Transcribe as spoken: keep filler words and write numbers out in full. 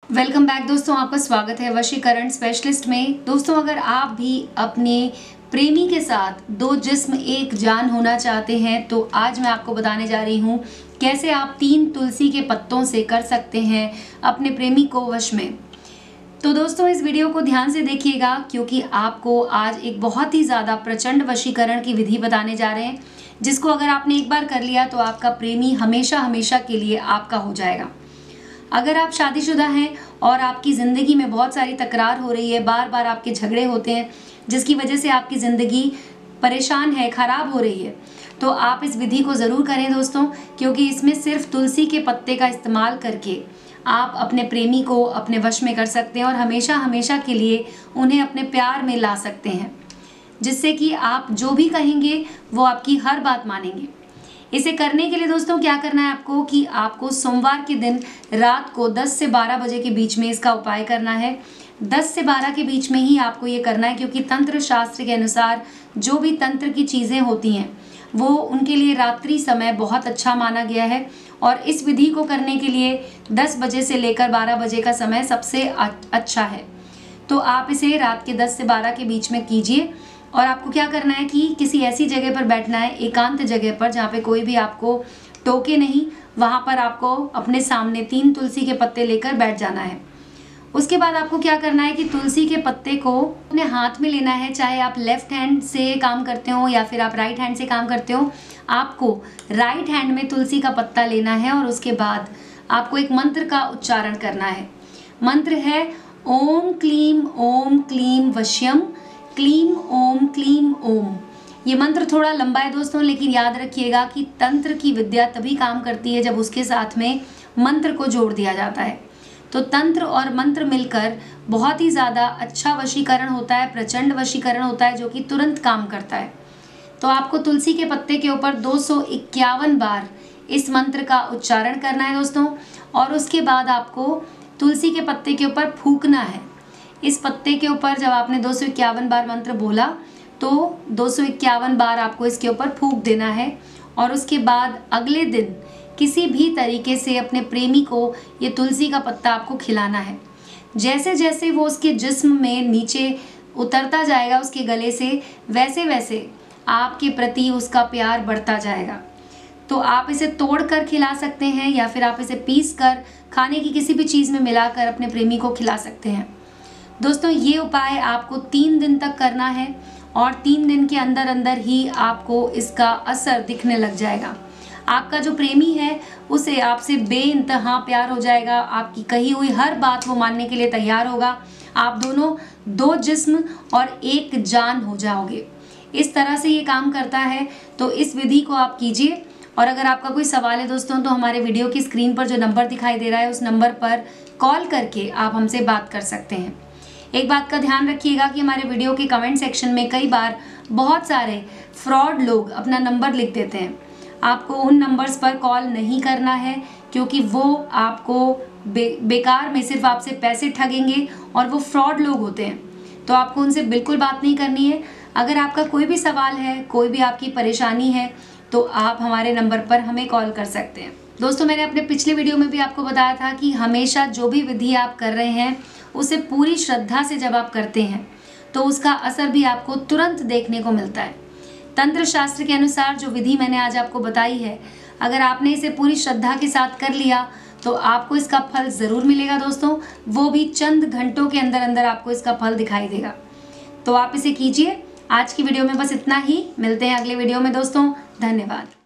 Welcome back दोस्तों, आपका स्वागत है वशीकरण स्पेशलिस्ट में। दोस्तों, अगर आप भी अपने प्रेमी के साथ दो जिस्म एक जान होना चाहते हैं तो आज मैं आपको बताने जा रही हूँ कैसे आप तीन तुलसी के पत्तों से कर सकते हैं अपने प्रेमी को वश में। तो दोस्तों, इस वीडियो को ध्यान से देखिएगा क्योंकि आपको आज एक बहुत ही ज़्यादा प्रचंड वशीकरण की विधि बताने जा रहे हैं, जिसको अगर आपने एक बार कर लिया तो आपका प्रेमी हमेशा हमेशा के लिए आपका हो जाएगा। अगर आप शादीशुदा हैं और आपकी ज़िंदगी में बहुत सारी तकरार हो रही है, बार बार आपके झगड़े होते हैं जिसकी वजह से आपकी ज़िंदगी परेशान है, ख़राब हो रही है, तो आप इस विधि को ज़रूर करें दोस्तों, क्योंकि इसमें सिर्फ तुलसी के पत्ते का इस्तेमाल करके आप अपने प्रेमी को अपने वश में कर सकते हैं और हमेशा हमेशा के लिए उन्हें अपने प्यार में ला सकते हैं, जिससे कि आप जो भी कहेंगे वो आपकी हर बात मानेंगे। इसे करने के लिए दोस्तों क्या करना है आपको कि आपको सोमवार के दिन रात को दस से बारह बजे के बीच में इसका उपाय करना है। दस से बारह के बीच में ही आपको ये करना है, क्योंकि तंत्र शास्त्र के अनुसार जो भी तंत्र की चीज़ें होती हैं वो उनके लिए रात्रि समय बहुत अच्छा माना गया है और इस विधि को करने के लिए दस बजे से लेकर बारह बजे का समय सबसे अच्छा है। तो आप इसे रात के दस से बारह के बीच में कीजिए और आपको क्या करना है कि किसी ऐसी जगह पर बैठना है, एकांत जगह पर जहाँ पे कोई भी आपको टोके नहीं, वहाँ पर आपको अपने सामने तीन तुलसी के पत्ते लेकर बैठ जाना है। उसके बाद आपको क्या करना है कि तुलसी के पत्ते को अपने हाथ में लेना है, चाहे आप लेफ्ट हैंड से काम करते हो या फिर आप राइट हैंड से काम करते हो। आपको राइट हैंड में तुलसी का पत्ता लेना है और उसके बाद आपको एक मंत्र का उच्चारण करना है। मंत्र है ओम क्लीम ओम क्लीम वश्यम क्लीम ओम क्लीम ओम। ये मंत्र थोड़ा लंबा है दोस्तों, लेकिन याद रखिएगा कि तंत्र की विद्या तभी काम करती है जब उसके साथ में मंत्र को जोड़ दिया जाता है। तो तंत्र और मंत्र मिलकर बहुत ही ज़्यादा अच्छा वशीकरण होता है, प्रचंड वशीकरण होता है जो कि तुरंत काम करता है। तो आपको तुलसी के पत्ते के ऊपर दो सौ इक्यावन बार इस मंत्र का उच्चारण करना है दोस्तों, और उसके बाद आपको तुलसी के पत्ते के ऊपर फूंकना है। इस पत्ते के ऊपर जब आपने दो सौ इक्यावन बार मंत्र बोला तो दो सौ इक्यावन बार आपको इसके ऊपर फूंक देना है और उसके बाद अगले दिन किसी भी तरीके से अपने प्रेमी को ये तुलसी का पत्ता आपको खिलाना है। जैसे जैसे वो उसके जिस्म में नीचे उतरता जाएगा उसके गले से, वैसे वैसे आपके प्रति उसका प्यार बढ़ता जाएगा। तो आप इसे तोड़ कर खिला सकते हैं या फिर आप इसे पीस कर खाने की किसी भी चीज़ में मिलाकर अपने प्रेमी को खिला सकते हैं। दोस्तों, ये उपाय आपको तीन दिन तक करना है और तीन दिन के अंदर अंदर ही आपको इसका असर दिखने लग जाएगा। आपका जो प्रेमी है उसे आपसे बेइंतहा प्यार हो जाएगा, आपकी कही हुई हर बात वो मानने के लिए तैयार होगा। आप दोनों दो जिस्म और एक जान हो जाओगे। इस तरह से ये काम करता है, तो इस विधि को आप कीजिए। और अगर आपका कोई सवाल है दोस्तों तो हमारे वीडियो की स्क्रीन पर जो नंबर दिखाई दे रहा है उस नंबर पर कॉल करके आप हमसे बात कर सकते हैं। एक बात का ध्यान रखिएगा कि हमारे वीडियो के कमेंट सेक्शन में कई बार बहुत सारे फ्रॉड लोग अपना नंबर लिख देते हैं। आपको उन नंबर्स पर कॉल नहीं करना है, क्योंकि वो आपको बे, बेकार में सिर्फ आपसे पैसे ठगेंगे और वो फ्रॉड लोग होते हैं। तो आपको उनसे बिल्कुल बात नहीं करनी है। अगर आपका कोई भी सवाल है, कोई भी आपकी परेशानी है, तो आप हमारे नंबर पर हमें कॉल कर सकते हैं। दोस्तों, मैंने अपने पिछले वीडियो में भी आपको बताया था कि हमेशा जो भी विधि आप कर रहे हैं उसे पूरी श्रद्धा से जब आप करते हैं तो उसका असर भी आपको तुरंत देखने को मिलता है। तंत्र शास्त्र के अनुसार जो विधि मैंने आज आपको बताई है, अगर आपने इसे पूरी श्रद्धा के साथ कर लिया तो आपको इसका फल ज़रूर मिलेगा दोस्तों, वो भी चंद घंटों के अंदर अंदर आपको इसका फल दिखाई देगा। तो आप इसे कीजिए। आज की वीडियो में बस इतना ही, मिलते हैं अगले वीडियो में दोस्तों। धन्यवाद।